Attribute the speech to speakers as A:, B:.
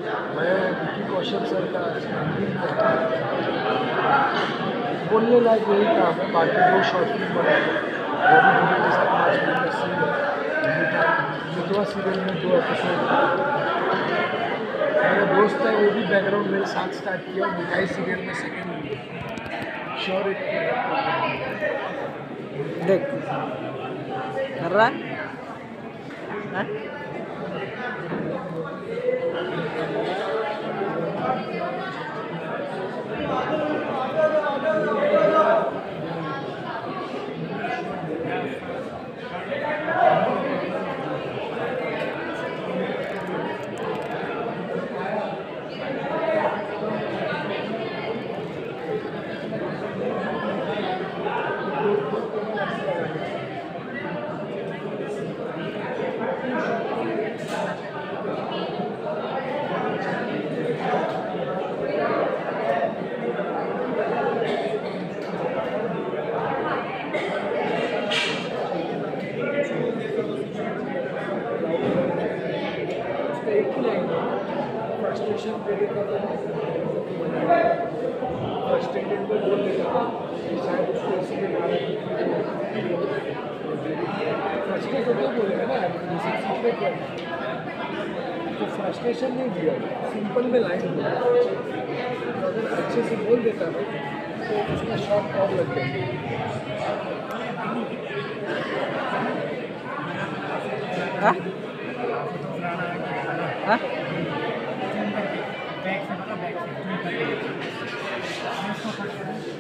A: मैं विकी कौशल सर का स्टैंडिंग करता बोलने लायक यही काम है। बाकी 2 शॉर्ट फिल्म बनाए, रवि दुबे के साथ 5 मिनट का सीन है। मितवा सीरियल में 2 एपिसोड। मेरा दोस्त है, वो भी बैकग्राउंड मेरे साथ स्टार्ट किया। मिठाई सीरियल में सेकेंड श्योर
B: देख कर रहा है हाँ?
A: फ्रस्ट्रेशन दे देता था, फ्रस्ट्रेटेड में बोल देता था कि शायद उसको इसीलिए मारा फ्रस्ट्रेट होकर बोलेगा ना, जैसे सीखने क्या तो फ्रस्ट्रेशन नहीं दिया, सिंपल में लाइन बोला। तो अगर अच्छे से बोल देता ना तो उसका शॉट और लग गया।
B: हाँ?
C: बैक से बैक से